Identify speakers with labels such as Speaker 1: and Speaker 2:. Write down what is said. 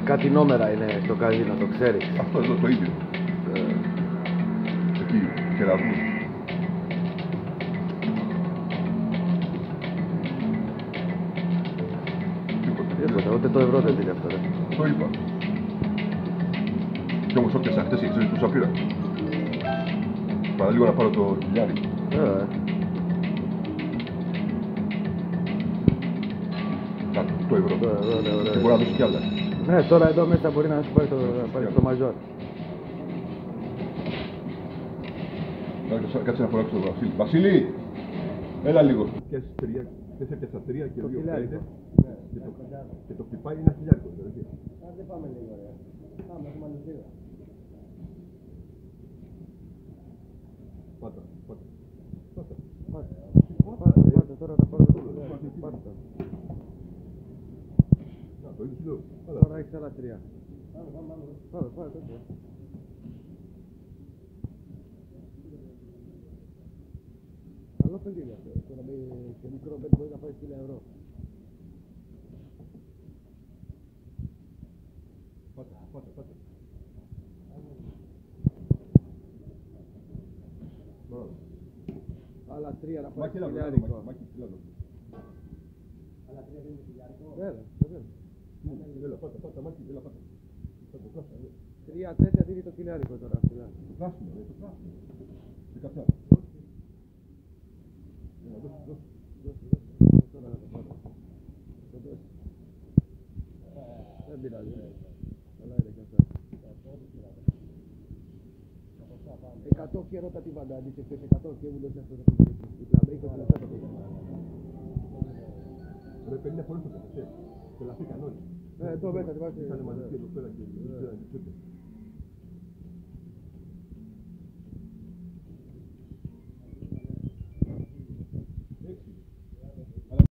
Speaker 1: Κάτι νόμερα είναι στο καζίνο, το ξέρεις.
Speaker 2: Αυτό εδώ το ίδιο. Εκεί, κεραυνούς.
Speaker 1: Τίποτα, ούτε το ευρώ δεν δίνει αυτό, ρε.
Speaker 2: Το είπα. Κι όμως όποιασα χτες και ξέρεις πόσα πήρα. Παραλίγο να πάρω το χιλιάρι. Κάτω, 8 ευρώ. Και μπορεί να δώσει κι άλλα.
Speaker 1: Ναι, τώρα εδώ μέσα μπορεί να σου πάρει το μαζόρ.
Speaker 2: Κάτσε να φοράξω τον Βασίλη. Βασίλη! Έλα λίγο. Θες έπιασα 3 και 2 5. Και το χτυπάει ένα χιλιάρικο.
Speaker 1: Δεν πάμε λίγο, ρε. Πάμε, έχουμε αλυσίδα.
Speaker 2: Πάτα.
Speaker 1: Πάτα, τώρα θα πάρω το πάτα.
Speaker 2: Το ίδιο σου λέω.
Speaker 1: Τώρα έχεις άλλα 3. Πάμε, τέτοια. Καλό παιδί είναι αυτό. Τώρα σε μικρό παιδί μπορεί να πάει 1.000 ευρώ.
Speaker 2: Πάτα.
Speaker 1: Άλλα 3 να πάει
Speaker 2: Μάκη,
Speaker 1: 1.000
Speaker 2: έλα.
Speaker 1: Άλλα 3 δίνει 1.000. Έλα.
Speaker 2: Έλα, πάτα, Μάκη, έλα, πάτα.
Speaker 1: Τρία τέτοια δίνει το 1.000 τώρα.
Speaker 2: Το πράσινο. Και καφιά. Έλα, δώσε.
Speaker 1: Τώρα να το πάρω. Δεν πειράζει. Καλά είναι και αυτά. 100 και ρώτα τι βαντά, αντί και 100 και μου δώσει αυτό το παιδί. Η πλαμπέη και λεφτά το παιδί.
Speaker 2: Ρε, 50 φορές το πέτασε. Και λαφήκαν όλοι.
Speaker 1: Εδώ μέσα τη βάζει.
Speaker 2: Είχανε μαζευτεί εδώ πέρα και δεν ξέραν τι